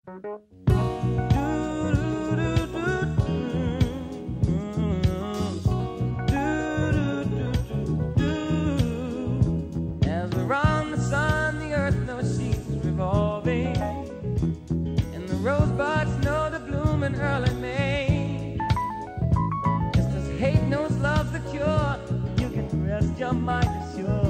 As we're on the sun, the earth knows she's revolving, and the rosebuds know to bloom in early May. Just as hate knows love's the cure, you can rest your mind assured.